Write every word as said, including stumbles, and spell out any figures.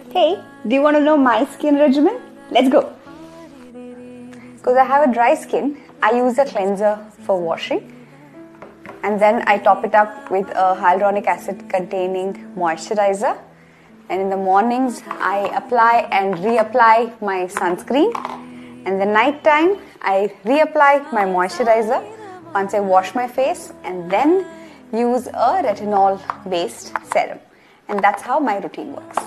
Hey, do you want to know my skin regimen? Let's go. Because I have a dry skin, I use a cleanser for washing. And then I top it up with a hyaluronic acid containing moisturizer. And in the mornings, I apply and reapply my sunscreen. And the night time, I reapply my moisturizer once I wash my face and then use a retinol based serum. And that's how my routine works.